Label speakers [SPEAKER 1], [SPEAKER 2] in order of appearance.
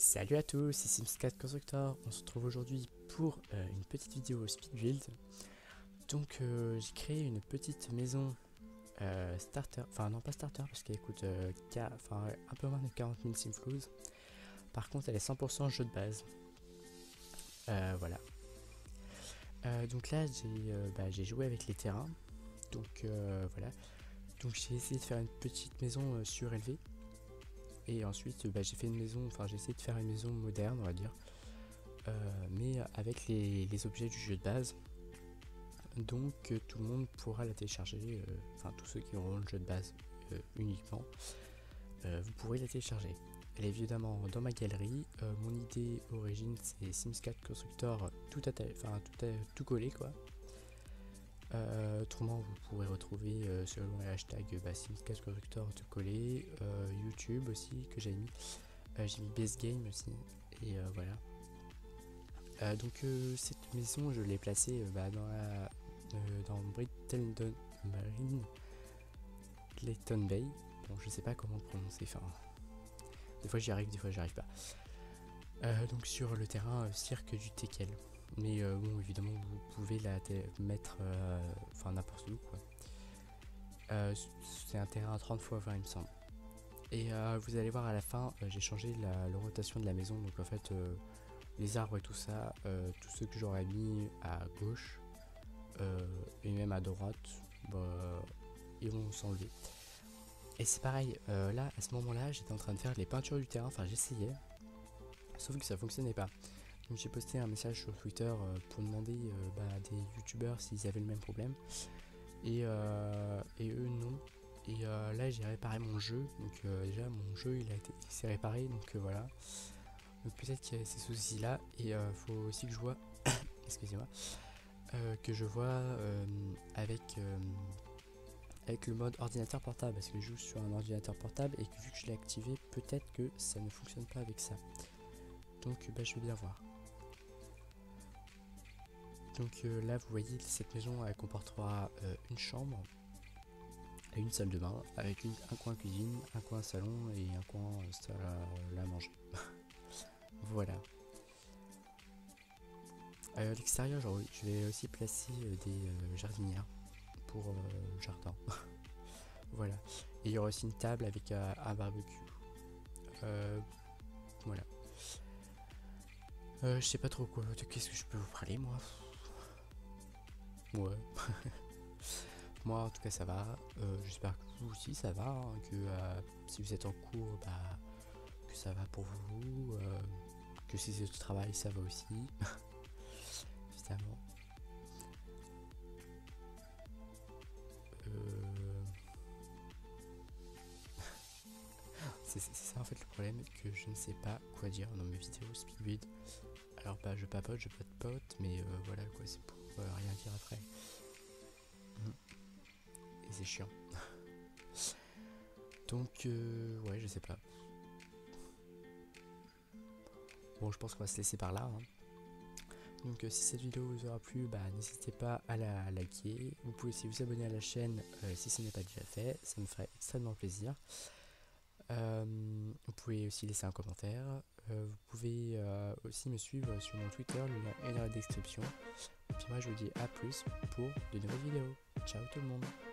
[SPEAKER 1] Salut à tous, c'est Sims 4 Constructor. On se retrouve aujourd'hui pour une petite vidéo speed build. Donc j'ai créé une petite maison starter, enfin non pas starter parce qu'elle coûte un peu moins de 40 000 simflouz. Par contre elle est 100% jeu de base. Voilà. Donc là j'ai joué avec les terrains. Donc voilà. Donc j'ai essayé de faire une petite maison surélevée. Et ensuite j'ai fait une maison, j'ai essayé de faire une maison moderne on va dire. Mais avec les objets du jeu de base. Donc tout le monde pourra la télécharger, tous ceux qui auront le jeu de base uniquement, vous pourrez la télécharger. Elle est évidemment dans ma galerie. Mon idée origine c'est Sims 4 Constructor tout collé quoi. Autrement vous pourrez retrouver selon le hashtag Sims 4 Constructor tout collé, YouTube aussi que j'ai mis Base Game aussi et voilà. Donc cette maison je l'ai placée dans Marine Clayton Bay. Bon, je sais pas comment prononcer, des fois j'y arrive, des fois j'y arrive pas. Donc sur le terrain cirque du Tekel. Mais bon, évidemment, vous pouvez la mettre n'importe où quoi. C'est un terrain à 30 x 20 il me semble. Et vous allez voir à la fin, j'ai changé la rotation de la maison. Donc en fait, les arbres et tout ça, tous ceux que j'aurais mis à gauche et même à droite, ils vont s'enlever. Et c'est pareil, là à ce moment là j'étais en train de faire les peintures du terrain, j'essayais, sauf que ça fonctionnait pas. Donc j'ai posté un message sur Twitter pour demander à des youtubeurs s'ils avaient le même problème, et eux non. Et là j'ai réparé mon jeu, donc déjà mon jeu il s'est réparé, donc voilà. Donc peut-être qu'il y a ces soucis là, et faut aussi que je vois excusez-moi, que je vois avec le mode ordinateur portable, parce que je joue sur un ordinateur portable et que vu que je l'ai activé, peut-être que ça ne fonctionne pas avec ça. Donc je vais bien voir. Donc là vous voyez, cette maison elle comportera une chambre et une salle de bain avec un coin cuisine, un coin salon et un coin salle à manger. Voilà. À l'extérieur je vais aussi placer des jardinières pour le jardin. Voilà. Et il y aura aussi une table avec un barbecue. Voilà. Je sais pas trop quoi. Qu'est-ce que je peux vous parler moi? Ouais. Moi en tout cas ça va. J'espère que vous aussi ça va. Que si vous êtes en cours, que ça va pour vous. Que si c'est au travail ça va aussi. Évidemment. C'est ça en fait le problème, que je ne sais pas quoi dire dans mes vidéos speedbuild. Alors je papote, mais voilà quoi, c'est pour rien dire après. Et c'est chiant. Donc ouais, je sais pas. Bon, je pense qu'on va se laisser par là. Donc si cette vidéo vous aura plu, n'hésitez pas à la liker. Vous pouvez aussi vous abonner à la chaîne si ce n'est pas déjà fait, ça me ferait extrêmement plaisir. Vous pouvez aussi laisser un commentaire. Vous pouvez aussi me suivre sur mon Twitter, le lien est dans la description. Et puis moi je vous dis à plus pour de nouvelles vidéos. Ciao tout le monde.